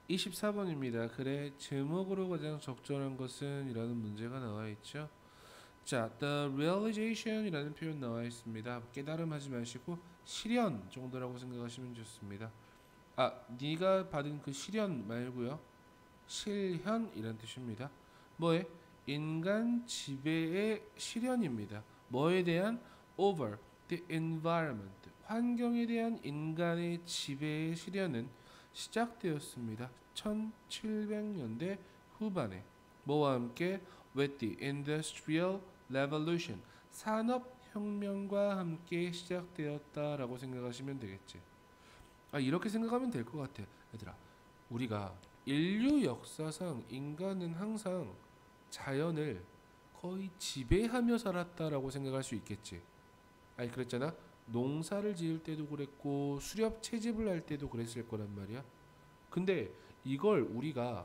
24번입니다. 그래, 제목으로 가장 적절한 것은 이라는 문제가 나와 있죠. 자, the realization 이라는 표현 나와 있습니다. 깨달음하지 마시고 실현 정도라고 생각하시면 좋습니다. 아, 네가 받은 그 실현 말고요. 실현이란 뜻입니다. 뭐에? 인간 지배의 실현입니다. 뭐에 대한? over the environment. 환경에 대한 인간의 지배의 실현은 시작되었습니다. 1700년대 후반에 뭐와 함께? with the industrial revolution. 산업혁명과 함께 시작되었다라고 생각하시면 되겠지. 아, 이렇게 생각하면 될 것 같아. 얘들아, 우리가 인류 역사상 인간은 항상 자연을 거의 지배하며 살았다라고 생각할 수 있겠지. 아니, 그랬잖아. 농사를 지을 때도 그랬고 수렵 채집을 할 때도 그랬을 거란 말이야. 근데 이걸 우리가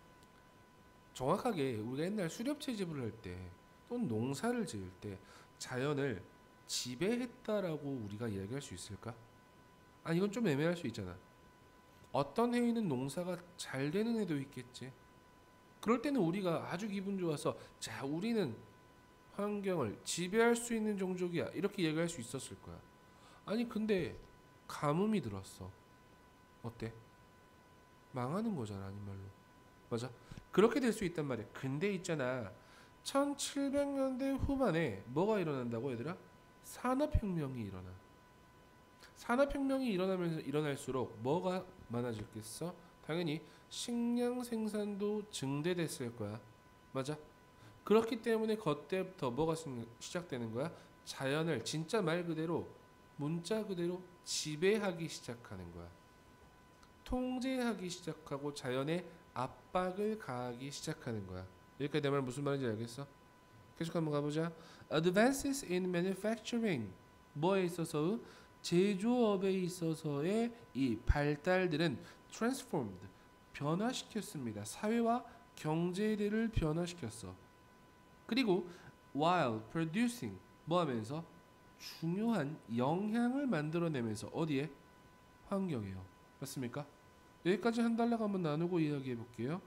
정확하게 우리가 옛날 수렵 채집을 할 때 또는 농사를 지을 때 자연을 지배했다라고 우리가 이야기할 수 있을까? 아니, 이건 좀 애매할 수 있잖아. 어떤 해에는 농사가 잘 되는 해도 있겠지. 그럴 때는 우리가 아주 기분 좋아서 자, 우리는 환경을 지배할 수 있는 종족이야, 이렇게 얘기할 수 있었을 거야. 아니, 근데 가뭄이 들었어. 어때? 망하는 거잖아, 아닌 말로. 맞아? 그렇게 될 수 있단 말이야. 근데 있잖아, 1700년대 후반에 뭐가 일어난다고, 얘들아? 산업혁명이 일어나. 산업혁명이 일어나면서 일어날수록 뭐가 많아졌겠어? 당연히 식량 생산도 증대됐을 거야. 맞아? 그렇기 때문에 그때부터 뭐가 시작되는 거야? 자연을 진짜 말 그대로, 문자 그대로 지배하기 시작하는 거야. 통제하기 시작하고 자연에 압박을 가하기 시작하는 거야. 여기까지 내 말 무슨 말인지 알겠어? 계속 한번 가보자. Advances in manufacturing. 뭐에 있어서? 제조업에 있어서의 이 발달들은 transformed. 변화시켰습니다. 사회와 경제를 변화시켰어. 그리고 while producing. 뭐 하면서? 중요한 영향을 만들어내면서. 어디에? 환경이요. 맞습니까? 여기까지 한 달락 한번 나누고 이야기해 볼게요.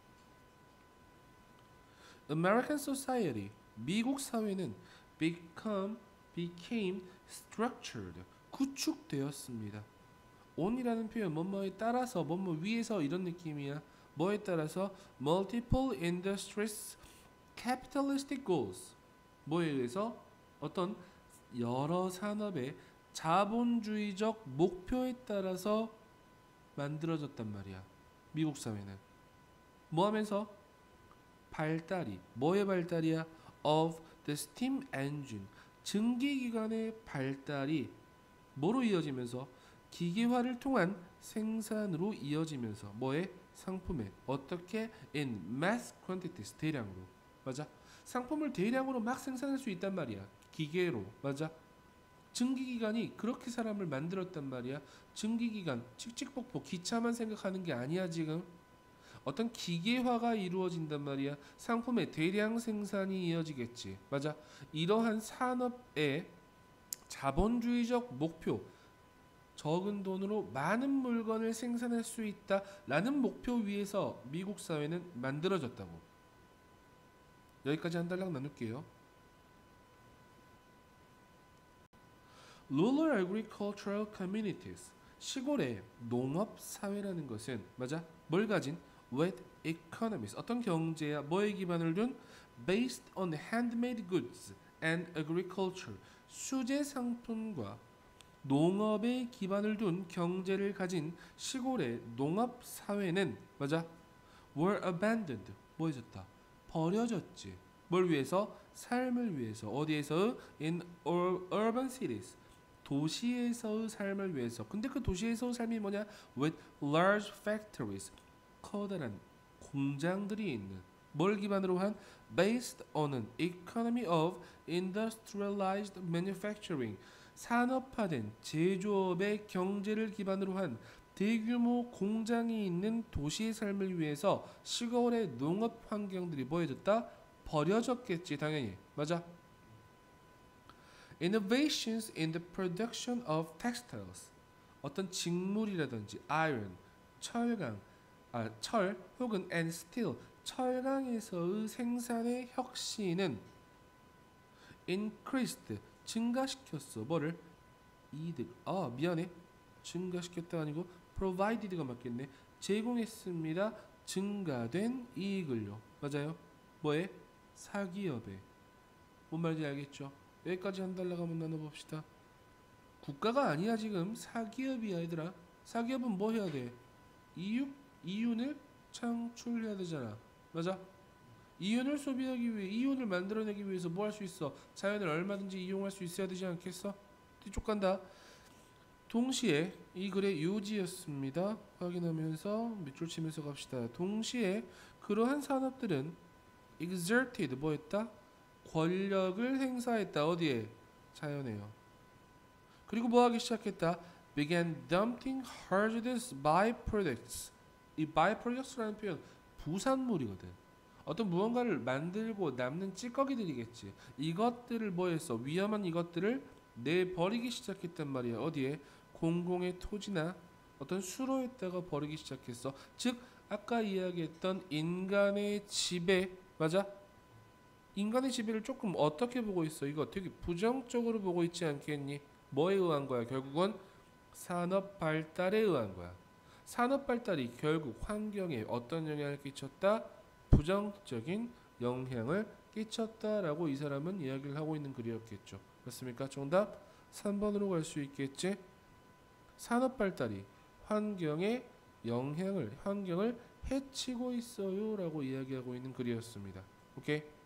American society, 미국 사회는 became structured, 구축되었습니다. on이라는 표현, 뭐뭐에 따라서, 뭐뭐 위에서, 이런 느낌이야. 뭐에 따라서? multiple industries, capitalistic goals. 뭐에 의해서? 어떤 여러 산업의 자본주의적 목표에 따라서 만들어졌단 말이야. 미국 사회는 뭐 하면서? 발달이, 뭐의 발달이야? of the steam engine, 증기기관의 발달이 뭐로 이어지면서? 기계화를 통한 생산으로 이어지면서 뭐의? 상품에. 어떻게? in mass quantities, 대량으로. 맞아? 상품을 대량으로 막 생산할 수 있단 말이야, 기계로. 맞아? 증기기관이 그렇게 사람을 만들었단 말이야. 증기기관, 칙칙폭폭, 기차만 생각하는 게 아니야 지금. 어떤 기계화가 이루어진단 말이야. 상품의 대량 생산이 이어지겠지. 맞아? 이러한 산업의 자본주의적 목표, 적은 돈으로 많은 물건을 생산할 수 있다라는 목표 위에서 미국 사회는 만들어졌다고. 여기까지 한 달락 나눌게요. Rural Agricultural Communities, 시골의 농업 사회라는 것은, 맞아? 뭘 가진? with economies, 어떤 경제야? 뭐에 기반을 둔? based on handmade goods and agriculture, 수제 상품과 농업에 기반을 둔 경제를 가진 시골의 농업 사회는, 맞아? were abandoned, 뭐 해졌다? 버려졌지. 뭘 위해서? 삶을 위해서. 어디에서? in urban cities, 도시에서의 삶을 위해서. 근데 그 도시에서의 삶이 뭐냐? with large factories, 커다란 공장들이 있는. 뭘 기반으로 한? based on an economy of industrialized manufacturing, 산업화된 제조업의 경제를 기반으로 한 대규모 공장이 있는 도시의 삶을 위해서 시골의 농업 환경들이 뭐해졌다? 버려졌겠지, 당연히. 맞아? Innovations in the production of textiles, 어떤 직물이라든지 iron, 철강, 철 혹은 and steel 철강에서의 생산의 혁신은 increased 증가시켰어. 뭐를? 이득. 미안해. 증가시켰다 아니고 provided가 맞겠네. 제공했습니다. 증가된 이익을요. 맞아요. 뭐에? 사기업에. 뭔 말인지 알겠죠? 여기까지 한 달러 가면 나눠봅시다. 국가가 아니야 지금. 사기업이야 얘들아. 사기업은 뭐 해야 돼? 이윤을 창출해야 되잖아. 맞아? 이윤을 소비하기 위해 이윤을 만들어내기 위해서 뭐 할 수 있어? 자연을 얼마든지 이용할 수 있어야 되지 않겠어? 뒤쪽 간다. 동시에 이 글의 요지였습니다. 확인하면서 밑줄 치면서 갑시다. 동시에 그러한 산업들은 exerted 뭐 했다? 권력을 행사했다. 어디에? 자연에요. 그리고 뭐 하기 시작했다? began dumping hazardous byproducts. 이 byproducts라는 표현 부산물이거든. 어떤 무언가를 만들고 남는 찌꺼기들이겠지. 이것들을 뭐 했어? 위험한 이것들을 내버리기 시작했단 말이야. 어디에? 공공의 토지나 어떤 수로에다가 버리기 시작했어. 즉 아까 이야기했던 인간의 지배. 맞아? 인간의 지배를 조금 어떻게 보고 있어? 이거 되게 부정적으로 보고 있지 않겠니? 뭐에 의한 거야? 결국은 산업 발달에 의한 거야. 산업 발달이 결국 환경에 어떤 영향을 끼쳤다? 부정적인 영향을 끼쳤다라고 이 사람은 이야기를 하고 있는 글이었겠죠. 그렇습니까? 정답 3번으로 갈 수 있겠지? 산업 발달이 환경에 환경을 해치고 있어요라고 이야기하고 있는 글이었습니다. 오케이?